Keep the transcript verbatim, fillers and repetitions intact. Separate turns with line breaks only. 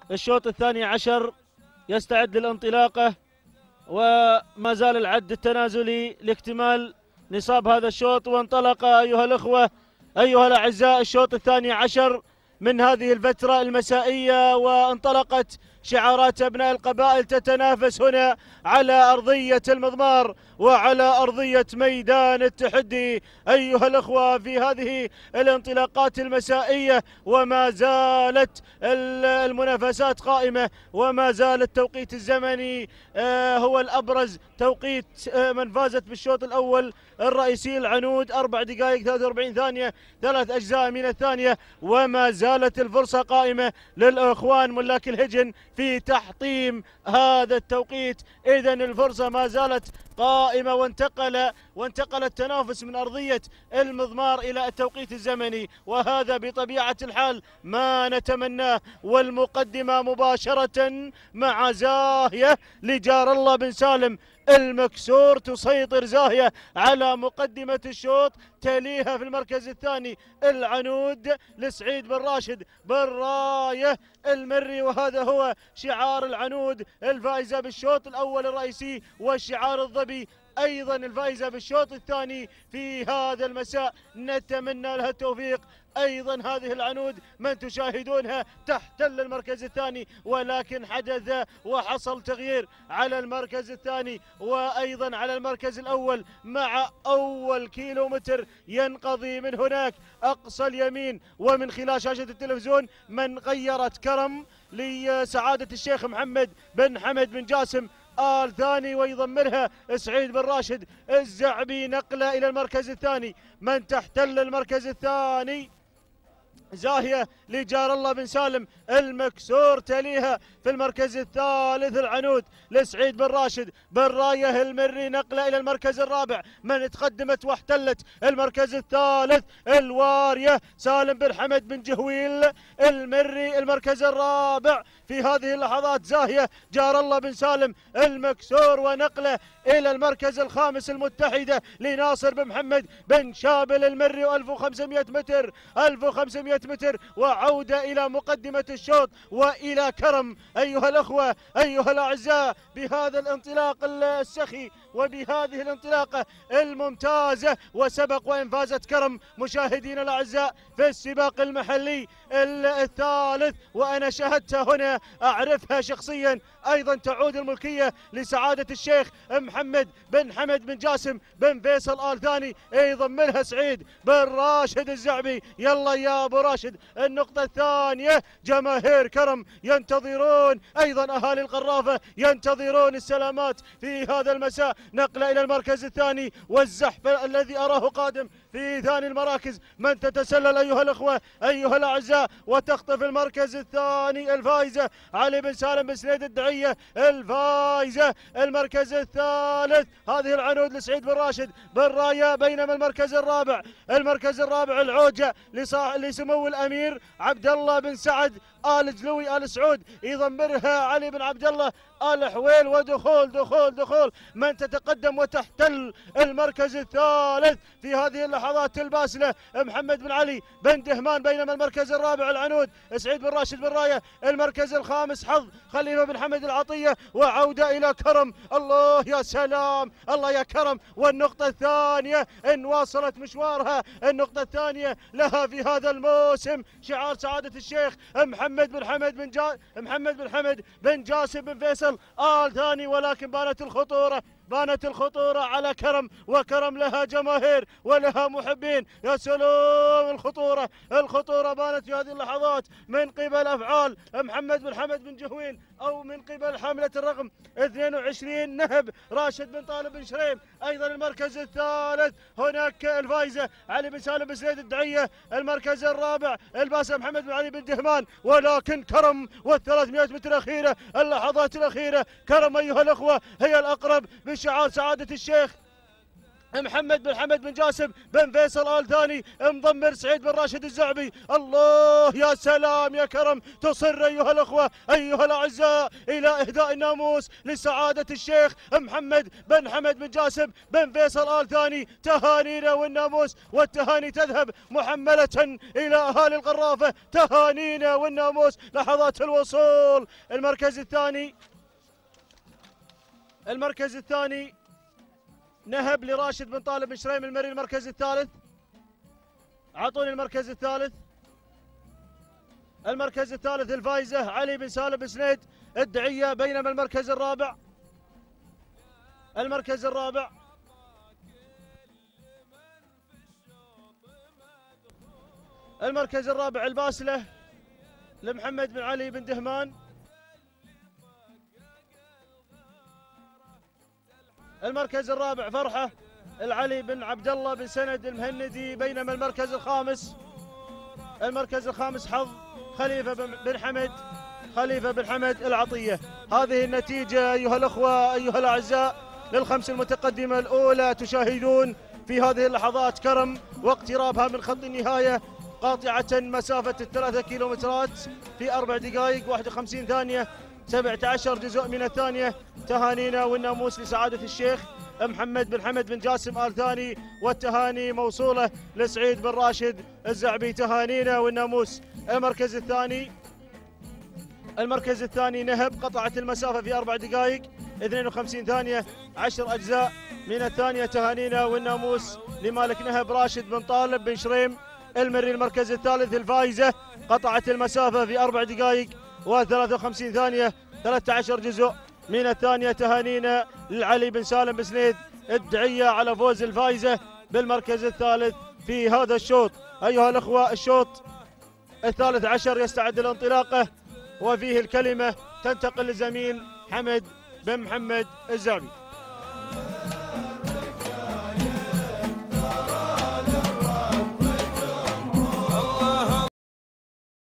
الشوط الثاني عشر يستعد للانطلاقة، وما زال العد التنازلي لاكتمال نصاب هذا الشوط. وانطلق أيها الأخوة أيها الأعزاء الشوط الثاني عشر من هذه الفترة المسائية، وانطلقت شعارات أبناء القبائل تتنافس هنا على أرضية المضمار وعلى أرضية ميدان التحدي أيها الأخوة في هذه الانطلاقات المسائية. وما زالت المنافسات قائمة، وما زال التوقيت الزمني هو الأبرز. توقيت من فازت بالشوط الأول الرئيسي العنود أربع دقائق ثلاثة وأربعين ثانية ثلاث أجزاء من الثانية، وما زالت الفرصة قائمة للأخوان ملاك الهجن في تحطيم هذا التوقيت. إذن الفرصة ما زالت قائمة، وانتقل وانتقل التنافس من أرضية المضمار إلى التوقيت الزمني، وهذا بطبيعة الحال ما نتمناه. والمقدمة مباشرة مع زاهية لجار الله بن سالم المكسور، تسيطر زاهية على مقدمة الشوط، تليها في المركز الثاني العنود لسعيد بن راشد بن راية المري، وهذا هو شعار العنود الفائزة بالشوط الأول الرئيسي، والشعار الظبي أيضا الفائزة بالشوط الثاني في هذا المساء. نتمنى لها التوفيق. أيضا هذه العنود من تشاهدونها تحتل المركز الثاني، ولكن حدث وحصل تغيير على المركز الثاني وأيضا على المركز الأول مع أول كيلومتر ينقضي من هناك أقصى اليمين. ومن خلال شاشة التلفزيون من غيرت كرم لسعادة الشيخ محمد بن حمد بن جاسم آل ثاني، ويضمرها سعيد بن راشد الزعبي نقلة إلى المركز الثاني. من تحتل المركز الثاني زاهية لجار الله بن سالم المكسور، تليها في المركز الثالث العنود لسعيد بن راشد بن رايه المري نقلة إلى المركز الرابع. من تقدمت واحتلت المركز الثالث الوارية سالم بن حمد بن جهويل المري المركز الرابع. في هذه اللحظات زاهية جار الله بن سالم المكسور، ونقلة إلى المركز الخامس المتحدة لناصر بن محمد بن شابل المري وألف وخمسمائة متر ألف وخمسمائة متر، وعودة إلى مقدمة الشوط وإلى كرم أيها الأخوة أيها الأعزاء بهذا الانطلاق السخي وبهذه الانطلاقة الممتازة. وسبق وإن فازت كرم مشاهدين الأعزاء في السباق المحلي الثالث، وأنا شاهدتها هنا أعرفها شخصيا. أيضا تعود الملكية لسعادة الشيخ محمد بن حمد بن جاسم بن فيصل آل ثاني، يضمنها سعيد بن راشد الزعبي. يلا يا أبو راشد. النقطة الثانية جماهير كرم ينتظرون، أيضا أهالي القرافة ينتظرون السلامات في هذا المساء. نقلة إلى المركز الثاني، والزحف الذي أراه قادم في ثاني المراكز. من تتسلل أيها الأخوة أيها الأعزاء وتخطف المركز الثاني الفائزة علي بن سالم بن سنيد الدعية الفائزة. المركز الثالث هذه العنود لسعيد بن راشد بن راية، بينما المركز الرابع المركز الرابع العوجة لسمو الأمير عبد الله بن سعد آل جلوي آل سعود، يضمرها علي بن عبد الله آل حويل. ودخول دخول دخول من تتقدم وتحتل المركز الثالث في هذه اللحظات الباسلة محمد بن علي بن دهمان، بينما المركز الرابع العنود سعيد بن راشد بن راية. المركز الخامس حظ خليفة بن حمد العطية، وعودة إلى كرم. الله يا سلام الله يا كرم. والنقطة الثانية إن واصلت مشوارها، النقطة الثانية لها في هذا الموسم شعار سعادة الشيخ محمد بن حمد بن جا محمد بن حمد بن جاسم بن فيصل آل ثاني. ولكن بانت الخطورة بانت الخطورة على كرم، وكرم لها جماهير ولها محبين. يا سلام الخطورة الخطورة بانت في هذه اللحظات من قبل أفعال محمد بن حمد بن جهويل، أو من قبل حملة الرقم اثنين وعشرين نهب راشد بن طالب بن شريم. أيضا المركز الثالث هناك الفائزة علي بن سالم بن سنيد الدعية. المركز الرابع الباسل محمد بن علي بن دهمان. ولكن كرم والثلاثمائة متر الأخيرة اللحظات الأخيرة كرم أيها الأخوة هي الأقرب بشعار سعادة الشيخ محمد بن حمد بن جاسم بن فيصل آل ثاني مضمر سعيد بن راشد الزعبي. الله يا سلام يا كرم، تصر أيها الأخوة أيها الأعزاء إلى إهداء الناموس لسعادة الشيخ محمد بن حمد بن جاسم بن فيصل آل ثاني. تهانينا والناموس والتهاني تذهب محملة إلى أهالي القرافة. تهانينا والناموس لحظات الوصول. المركز الثاني المركز الثاني نهب لراشد بن طالب بن شريم المري. المركز الثالث، اعطوني المركز الثالث. المركز الثالث الفايزة علي بن سالم بن سنيد الدعية. بينما المركز الرابع المركز الرابع المركز الرابع الباسلة لمحمد بن علي بن دهمان. المركز الرابع فرحة العلي بن عبد الله بن سند المهندي. بينما المركز الخامس المركز الخامس حظ خليفة بن حمد خليفة بن حمد العطية. هذه النتيجة أيها الأخوة أيها الأعزاء للخمس المتقدمة الأولى. تشاهدون في هذه اللحظات كرم واقترابها من خط النهاية، قاطعة مسافة الثلاثة كيلومترات في أربع دقائق واحد وخمسين ثانية سبعة عشر جزء من الثانية. تهانينا والناموس لسعادة الشيخ محمد بن حمد بن جاسم آل ثاني، والتهاني موصولة لسعيد بن راشد الزعبي. تهانينا والناموس. المركز الثاني المركز الثاني نهب، قطعت المسافة في أربع دقائق اثنين وخمسين ثانية عشر أجزاء من الثانية. تهانينا والناموس لمالك نهب راشد بن طالب بن شريم المري. المركز الثالث الفايزة، قطعت المسافة في أربع دقائق وثلاث وخمسين ثانية ثلاثة عشر جزء من الثانية. تهانينا للعلي بن سالم بن سنيد الدعية على فوز الفايزة بالمركز الثالث في هذا الشوط. أيها الأخوة الشوط الثالث عشر يستعد لانطلاقه، وفيه الكلمة تنتقل لزميل حمد بن محمد الزعبي.